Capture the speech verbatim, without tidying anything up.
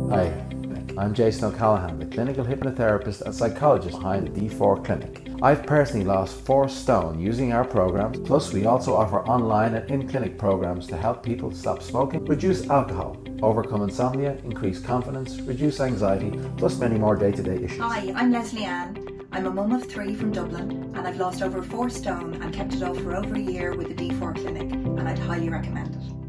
Hi, I'm Jason O'Callaghan, the clinical hypnotherapist and psychologist behind the D four Clinic. I've personally lost four stone using our programs, plus we also offer online and in-clinic programs to help people stop smoking, reduce alcohol, overcome insomnia, increase confidence, reduce anxiety, plus many more day-to-day issues. Hi, I'm Leslie Ann. I'm a mum of three from Dublin and I've lost over four stone and kept it off for over a year with the D four Clinic, and I'd highly recommend it.